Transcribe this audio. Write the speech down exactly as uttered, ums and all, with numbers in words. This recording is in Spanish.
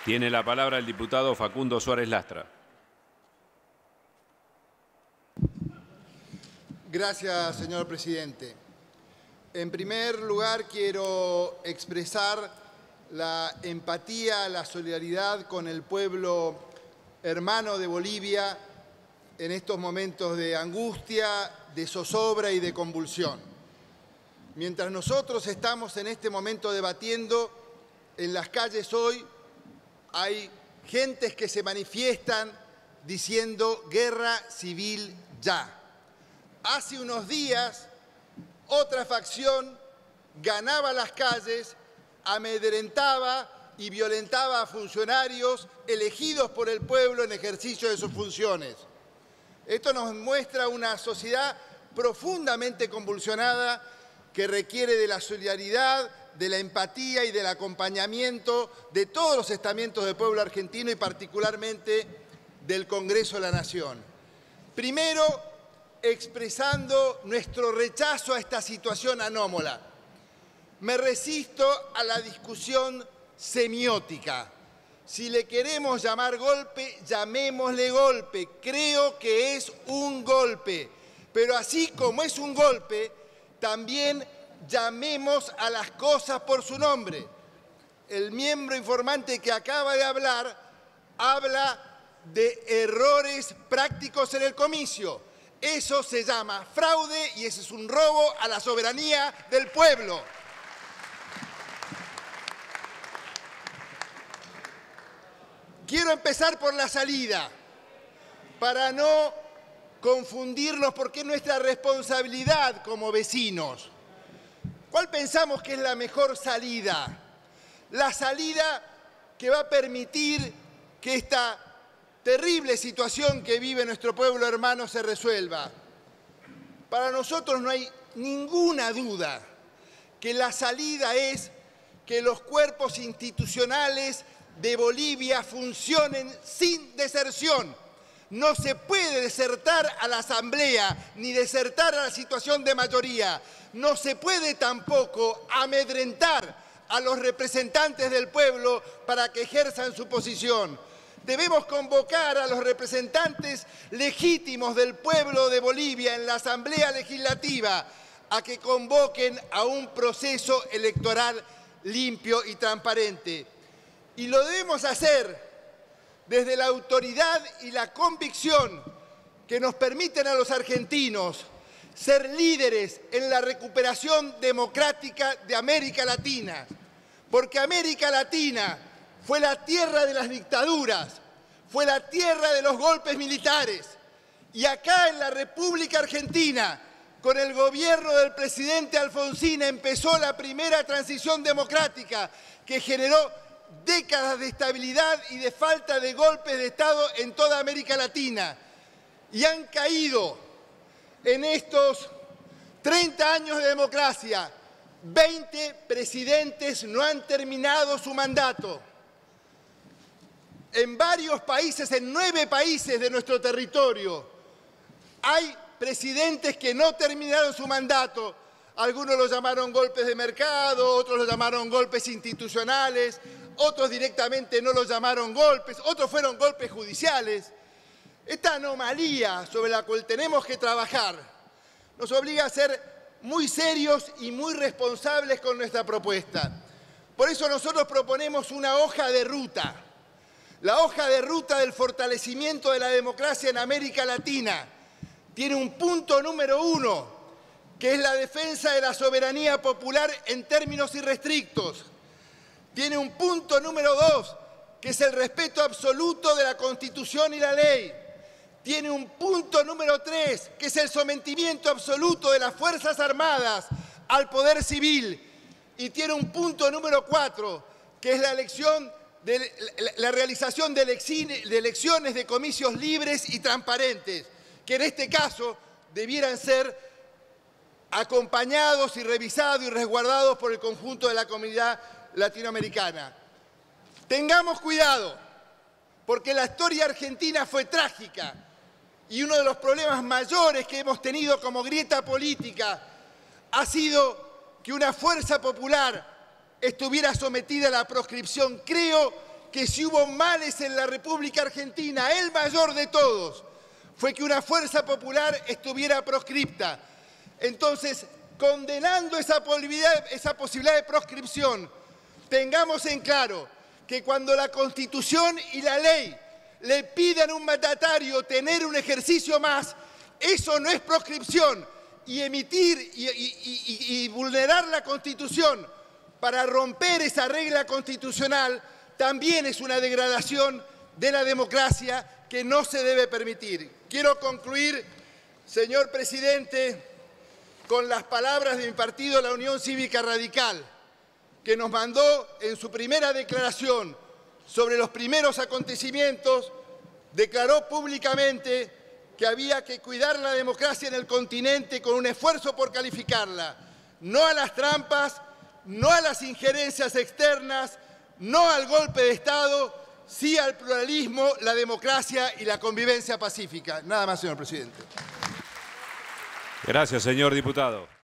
Tiene la palabra el diputado Facundo Suárez Lastra. Gracias, señor presidente. En primer lugar, quiero expresar la empatía, la solidaridad con el pueblo hermano de Bolivia en estos momentos de angustia, de zozobra y de convulsión. Mientras nosotros estamos en este momento debatiendo, en las calles hoy hay gentes que se manifiestan diciendo guerra civil ya. Hace unos días, otra facción ganaba las calles, amedrentaba y violentaba a funcionarios elegidos por el pueblo en ejercicio de sus funciones. Esto nos muestra una sociedad profundamente convulsionada que requiere de la solidaridad, de la empatía y del acompañamiento de todos los estamentos del pueblo argentino y particularmente del Congreso de la Nación. Primero, expresando nuestro rechazo a esta situación anómala. Me resisto a la discusión semiótica. Si le queremos llamar golpe, llamémosle golpe. Creo que es un golpe. Pero así como es un golpe, también llamemos a las cosas por su nombre. El miembro informante que acaba de hablar habla de errores prácticos en el comicio. Eso se llama fraude y ese es un robo a la soberanía del pueblo. Quiero empezar por la salida, para no confundirnos, porque es nuestra responsabilidad como vecinos. ¿Cuál pensamos que es la mejor salida? La salida que va a permitir que esta terrible situación que vive nuestro pueblo hermano se resuelva. Para nosotros no hay ninguna duda que la salida es que los cuerpos institucionales de Bolivia funcionen sin deserción. No se puede desertar a la Asamblea ni desertar a la situación de mayoría. No se puede tampoco amedrentar a los representantes del pueblo para que ejerzan su posición. Debemos convocar a los representantes legítimos del pueblo de Bolivia en la Asamblea Legislativa a que convoquen a un proceso electoral limpio y transparente. Y lo debemos hacer desde la autoridad y la convicción que nos permiten a los argentinos ser líderes en la recuperación democrática de América Latina. Porque América Latina fue la tierra de las dictaduras, fue la tierra de los golpes militares. Y acá en la República Argentina, con el gobierno del presidente Alfonsín, empezó la primera transición democrática que generó décadas de estabilidad y de falta de golpes de Estado en toda América Latina. Y han caído en estos treinta años de democracia, veinte presidentes no han terminado su mandato. En varios países, en nueve países de nuestro territorio, hay presidentes que no terminaron su mandato. Algunos lo llamaron golpes de mercado, otros lo llamaron golpes institucionales, otros directamente no los llamaron golpes, otros fueron golpes judiciales. Esta anomalía sobre la cual tenemos que trabajar nos obliga a ser muy serios y muy responsables con nuestra propuesta. Por eso nosotros proponemos una hoja de ruta, la hoja de ruta del fortalecimiento de la democracia en América Latina. Tiene un punto número uno, que es la defensa de la soberanía popular en términos irrestrictos. Tiene un punto número dos, que es el respeto absoluto de la Constitución y la ley. Tiene un punto número tres, que es el sometimiento absoluto de las Fuerzas Armadas al poder civil. Y tiene un punto número cuatro, que es la elección de, la realización de elecciones de comicios libres y transparentes, que en este caso debieran ser acompañados y revisados y resguardados por el conjunto de la comunidad latinoamericana. Tengamos cuidado, porque la historia argentina fue trágica y uno de los problemas mayores que hemos tenido como grieta política ha sido que una fuerza popular estuviera sometida a la proscripción. Creo que si hubo males en la República Argentina, el mayor de todos, fue que una fuerza popular estuviera proscripta. Entonces, condenando esa posibilidad, esa posibilidad de proscripción, tengamos en claro que cuando la Constitución y la ley le pidan a un mandatario tener un ejercicio más, eso no es proscripción. Y emitir y, y, y, y vulnerar la Constitución para romper esa regla constitucional también es una degradación de la democracia que no se debe permitir. Quiero concluir, señor presidente, con las palabras de mi partido, la Unión Cívica Radical, que nos mandó en su primera declaración sobre los primeros acontecimientos, declaró públicamente que había que cuidar la democracia en el continente con un esfuerzo por calificarla, no a las trampas, no a las injerencias externas, no al golpe de Estado, sí al pluralismo, la democracia y la convivencia pacífica. Nada más, señor presidente. Gracias, señor diputado.